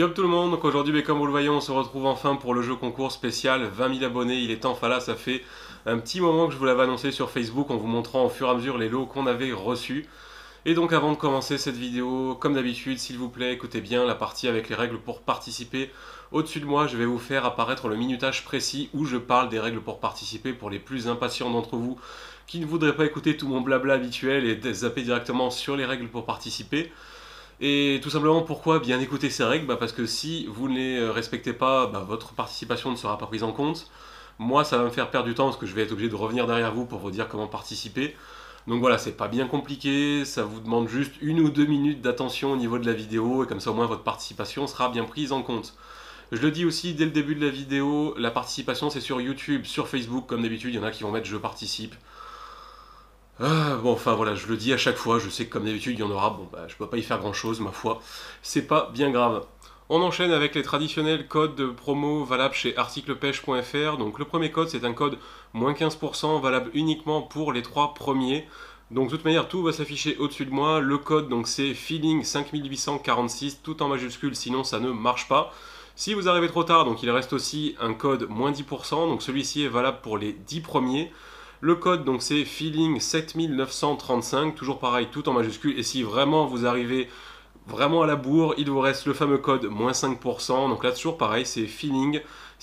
Yo tout le monde, donc aujourd'hui comme vous le voyez on se retrouve enfin pour le jeu concours spécial 20 000 abonnés, il est temps, enfin là ça fait un petit moment que je vous l'avais annoncé sur Facebook en vous montrant au fur et à mesure les lots qu'on avait reçus. Et donc avant de commencer cette vidéo, comme d'habitude s'il vous plaît écoutez bien la partie avec les règles pour participer. Au-dessus de moi je vais vous faire apparaître le minutage précis où je parle des règles pour participer pour les plus impatients d'entre vous qui ne voudraient pas écouter tout mon blabla habituel et zapper directement sur les règles pour participer. Et tout simplement pourquoi bien écouter ces règles, parce que si vous ne les respectez pas, votre participation ne sera pas prise en compte. Moi ça va me faire perdre du temps parce que je vais être obligé de revenir derrière vous pour vous dire comment participer. Donc voilà, c'est pas bien compliqué, ça vous demande juste 1 ou 2 minutes d'attention au niveau de la vidéo et comme ça au moins votre participation sera bien prise en compte. Je le dis aussi dès le début de la vidéo, la participation c'est sur YouTube, sur Facebook comme d'habitude, il y en a qui vont mettre je participe. Bon, enfin voilà, je le dis à chaque fois, je sais que comme d'habitude il y en aura, je peux pas y faire grand chose, ma foi, c'est pas bien grave. On enchaîne avec les traditionnels codes de promo valables chez articlepêche.fr. Donc le premier code c'est un code moins 15% valable uniquement pour les 3 premiers. Donc de toute manière tout va s'afficher au-dessus de moi. Le code donc c'est feeling 5846 tout en majuscule sinon ça ne marche pas. Si vous arrivez trop tard, donc il reste aussi un code moins 10%, donc celui-ci est valable pour les 10 premiers. Le code donc c'est feeling 7935, toujours pareil, tout en majuscule. Et si vraiment vous arrivez vraiment à la bourre, il vous reste le fameux code moins 5%. Donc là toujours pareil, c'est feeling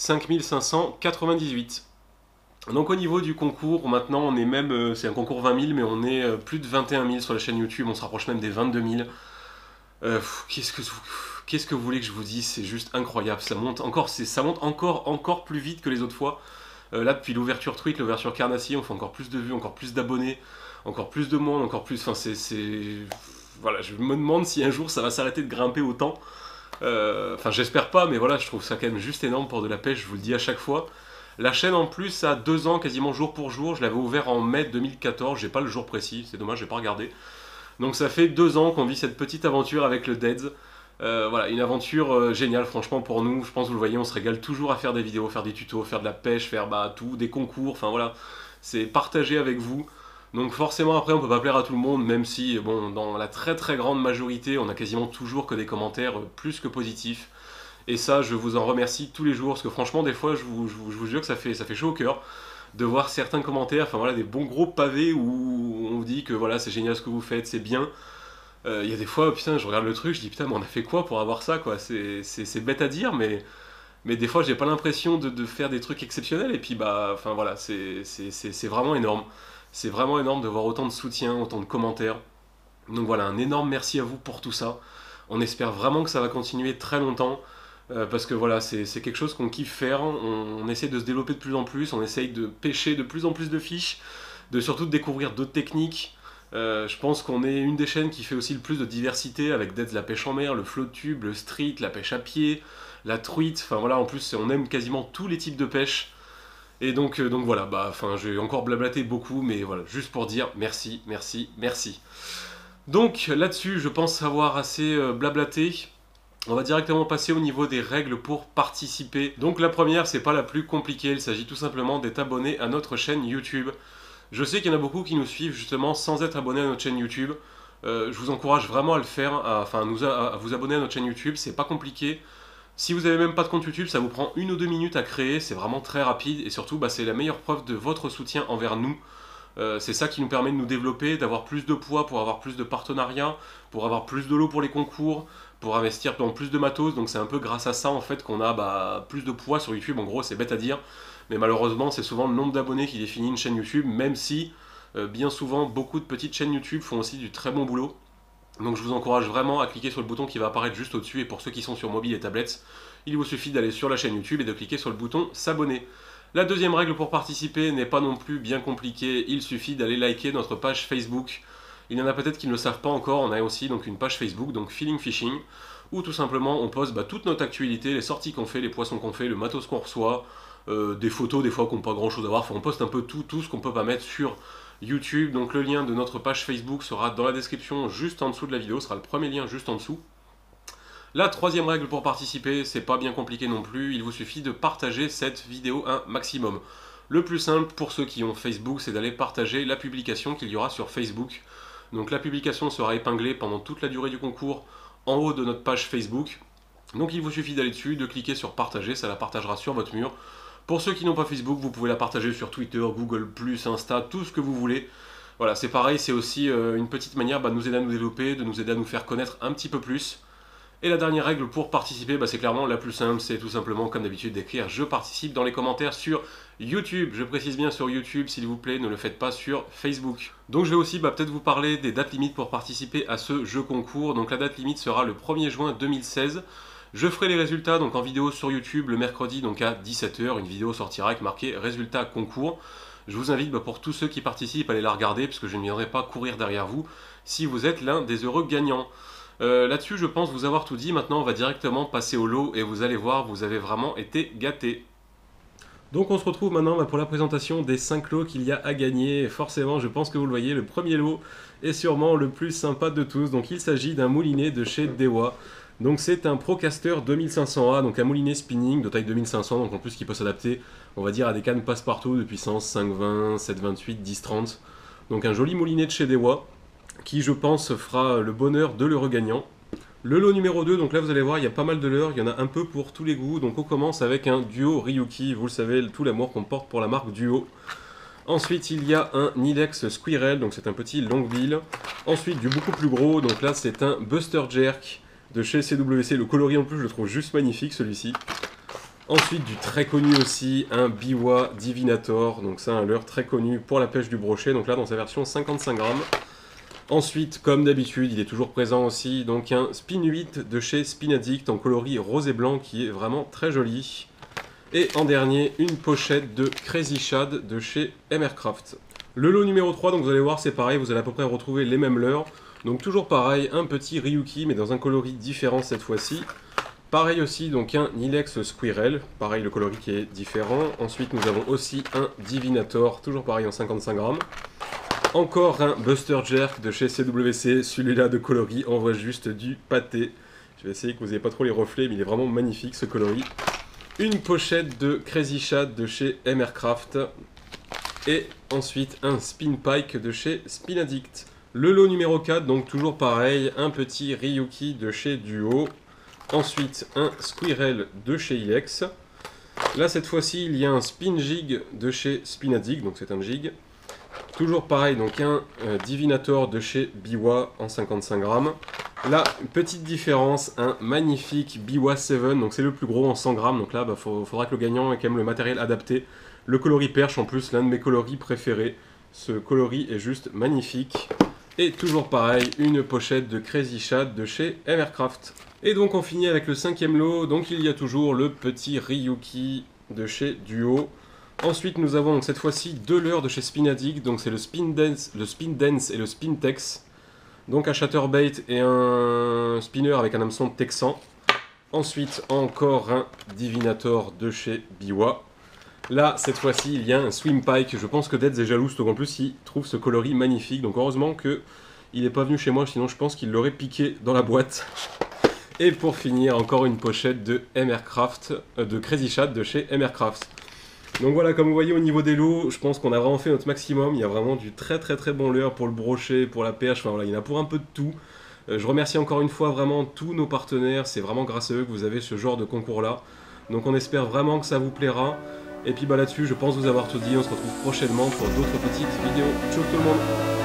5598. Donc au niveau du concours, maintenant on est même, c'est un concours 20 000, mais on est plus de 21 000 sur la chaîne YouTube, on se rapproche même des 22 000. Qu'est-ce que vous voulez que je vous dise? C'est juste incroyable, ça monte encore, ça monte encore plus vite que les autres fois. Là, depuis l'ouverture Twitch, l'ouverture Carnassier, on fait encore plus de vues, encore plus d'abonnés, encore plus de monde, encore plus. Enfin, voilà, je me demande si un jour ça va s'arrêter de grimper autant. Enfin, j'espère pas, mais voilà, je trouve ça quand même juste énorme pour de la pêche, je vous le dis à chaque fois. La chaîne en plus a 2 ans, quasiment jour pour jour. Je l'avais ouvert en mai 2014, j'ai pas le jour précis, c'est dommage, j'ai pas regardé. Donc ça fait 2 ans qu'on vit cette petite aventure avec le Deads. Voilà, une aventure géniale franchement pour nous, je pense vous le voyez, on se régale toujours à faire des vidéos, faire des tutos, faire de la pêche, faire tout, des concours, enfin voilà, c'est partagé avec vous. Donc forcément après on peut pas plaire à tout le monde, même si bon dans la très grande majorité on a quasiment toujours que des commentaires plus que positifs. Et ça je vous en remercie tous les jours, parce que franchement des fois je vous jure que ça fait chaud au cœur de voir certains commentaires, enfin voilà des bons gros pavés où on vous dit que voilà c'est génial ce que vous faites, c'est bien. Il y a des fois, putain, je regarde le truc, je dis putain, mais on a fait quoi pour avoir ça, quoi? C'est bête à dire, mais des fois, j'ai pas l'impression de faire des trucs exceptionnels, et puis enfin voilà, c'est vraiment énorme. C'est vraiment énorme de voir autant de soutien, autant de commentaires. Donc voilà, un énorme merci à vous pour tout ça. On espère vraiment que ça va continuer très longtemps, parce que voilà, c'est quelque chose qu'on kiffe faire. On essaie de se développer de plus en plus, on essaye de pêcher de plus en plus de fiches, de surtout de découvrir d'autres techniques. Je pense qu'on est une des chaînes qui fait aussi le plus de diversité avec Deads la pêche en mer, le float tube, le street, la pêche à pied, la truite, enfin voilà, en plus on aime quasiment tous les types de pêche. Et donc voilà, enfin j'ai encore blablaté beaucoup, mais voilà, juste pour dire merci, merci, merci. Donc là-dessus, je pense avoir assez blablaté. On va directement passer au niveau des règles pour participer. Donc la première, c'est pas la plus compliquée, il s'agit tout simplement d'être abonné à notre chaîne YouTube. Je sais qu'il y en a beaucoup qui nous suivent justement sans être abonnés à notre chaîne YouTube. Je vous encourage vraiment à le faire, à vous abonner à notre chaîne YouTube, c'est pas compliqué. Si vous n'avez même pas de compte YouTube, ça vous prend 1 ou 2 minutes à créer, c'est vraiment très rapide et surtout c'est la meilleure preuve de votre soutien envers nous. C'est ça qui nous permet de nous développer, d'avoir plus de poids pour avoir plus de partenariats, pour avoir plus de lots pour les concours, pour investir dans plus de matos. Donc c'est un peu grâce à ça en fait qu'on a plus de poids sur YouTube. En gros, c'est bête à dire, mais malheureusement c'est souvent le nombre d'abonnés qui définit une chaîne YouTube, même si bien souvent beaucoup de petites chaînes YouTube font aussi du très bon boulot. Donc je vous encourage vraiment à cliquer sur le bouton qui va apparaître juste au-dessus, et pour ceux qui sont sur mobile et tablettes, il vous suffit d'aller sur la chaîne YouTube et de cliquer sur le bouton s'abonner. La deuxième règle pour participer n'est pas non plus bien compliquée, il suffit d'aller liker notre page Facebook. Il y en a peut-être qui ne le savent pas encore, on a aussi donc une page Facebook, donc Feeling Fishing, où tout simplement on poste toute notre actualité, les sorties qu'on fait, les poissons qu'on fait, le matos qu'on reçoit, des photos des fois qui n'ont pas grand chose à voir, enfin on poste un peu tout ce qu'on peut pas mettre sur YouTube. Donc le lien de notre page Facebook sera dans la description juste en dessous de la vidéo, ce sera le premier lien juste en dessous. La troisième règle pour participer, c'est pas bien compliqué non plus, il vous suffit de partager cette vidéo un maximum. Le plus simple pour ceux qui ont Facebook, c'est d'aller partager la publication qu'il y aura sur Facebook. Donc la publication sera épinglée pendant toute la durée du concours en haut de notre page Facebook. Donc il vous suffit d'aller dessus, de cliquer sur partager, ça la partagera sur votre mur. Pour ceux qui n'ont pas Facebook, vous pouvez la partager sur Twitter, Google+, Insta, tout ce que vous voulez. Voilà, c'est pareil, c'est aussi une petite manière de nous aider à nous développer, de nous aider à nous faire connaître un petit peu plus. Et la dernière règle pour participer, c'est clairement la plus simple, c'est tout simplement comme d'habitude d'écrire « Je participe » dans les commentaires sur YouTube. Je précise bien sur YouTube, s'il vous plaît, ne le faites pas sur Facebook. Donc je vais aussi peut-être vous parler des dates limites pour participer à ce jeu concours. Donc la date limite sera le 1er juin 2016. Je ferai les résultats donc en vidéo sur YouTube le mercredi donc à 17 h. Une vidéo sortira avec marqué « Résultats concours ». Je vous invite pour tous ceux qui participent à aller la regarder, puisque je ne viendrai pas courir derrière vous si vous êtes l'un des heureux gagnants. Là-dessus, je pense vous avoir tout dit. Maintenant, on va directement passer au lot et vous allez voir, vous avez vraiment été gâtés. Donc on se retrouve maintenant pour la présentation des 5 lots qu'il y a à gagner. Et forcément, je pense que vous le voyez, le premier lot est sûrement le plus sympa de tous. Donc il s'agit d'un moulinet de chez Dewa. Donc c'est un Procaster 2500A, donc un moulinet spinning de taille 2500, donc en plus qui peut s'adapter, on va dire, à des cannes passe-partout de puissance 520, 728, 1030. Donc un joli moulinet de chez Dewa, qui je pense fera le bonheur de l'heureux gagnant. Le lot numéro 2, donc là vous allez voir, il y a pas mal de leurres, il y en a un peu pour tous les goûts. Donc on commence avec un Duo Ryuki, vous le savez, tout l'amour qu'on porte pour la marque Duo. Ensuite il y a un Nilex Squirrel, donc c'est un petit Longbill. Ensuite du beaucoup plus gros, donc là c'est un Buster Jerk de chez CWC. Le coloris en plus je le trouve juste magnifique celui-ci. Ensuite du très connu aussi, un Biwa Divinator, donc c'est un leurre très connu pour la pêche du brochet, donc là dans sa version 55 grammes. Ensuite, comme d'habitude, il est toujours présent aussi, donc un Spin 8 de chez Spin Addict en coloris rose et blanc qui est vraiment très joli. Et en dernier, une pochette de Crazy Shad de chez Emercraft. Le lot numéro 3, donc vous allez voir, c'est pareil, vous allez à peu près retrouver les mêmes leurres. Donc toujours pareil, un petit Ryuki, mais dans un coloris différent cette fois-ci. Pareil aussi, donc un Nilex Squirrel, pareil le coloris qui est différent. Ensuite, nous avons aussi un Divinator, toujours pareil en 55 grammes. Encore un Buster Jerk de chez CWC, celui-là de coloris envoie juste du pâté. Je vais essayer que vous n'ayez pas trop les reflets, mais il est vraiment magnifique ce coloris. Une pochette de Crazy Shad de chez Emercraft. Et ensuite un Spin Pike de chez Spin Addict. Le lot numéro 4, donc toujours pareil, un petit Ryuki de chez Duo. Ensuite un Squirrel de chez Ilex. Là cette fois-ci il y a un Spin Jig de chez Spin Addict, donc c'est un jig. Toujours pareil, donc un Divinator de chez Biwa en 55 grammes. Là, une petite différence, un magnifique Biwa 7, donc c'est le plus gros en 100 grammes. Donc là, faudra que le gagnant ait quand même le matériel adapté. Le coloris perche, en plus, l'un de mes coloris préférés. Ce coloris est juste magnifique. Et toujours pareil, une pochette de Crazy Shad de chez Emercraft. Et donc on finit avec le 5e lot. Donc il y a toujours le petit Ryuki de chez Duo. Ensuite, nous avons cette fois-ci deux leurres de chez Spin Addict, donc c'est le Spin Dance et le Spin Tex. Donc un Chatterbait et un spinner avec un hameçon texan. Ensuite, encore un Divinator de chez Biwa. Là, cette fois-ci, il y a un Swim Pike. Je pense que Deads est jaloux, donc en plus, il trouve ce coloris magnifique. Donc heureusement qu'il n'est pas venu chez moi, sinon je pense qu'il l'aurait piqué dans la boîte. Et pour finir, encore une pochette de Emercraft, de Crazy Shad de chez Emercraft. Donc voilà, comme vous voyez au niveau des lots, je pense qu'on a vraiment fait notre maximum. Il y a vraiment du très bon leurre pour le brochet, pour la perche, enfin voilà, il y en a pour un peu de tout. Je remercie encore une fois vraiment tous nos partenaires, c'est vraiment grâce à eux que vous avez ce genre de concours là. Donc on espère vraiment que ça vous plaira. Et puis là-dessus, je pense vous avoir tout dit, on se retrouve prochainement pour d'autres petites vidéos. Ciao tout le monde!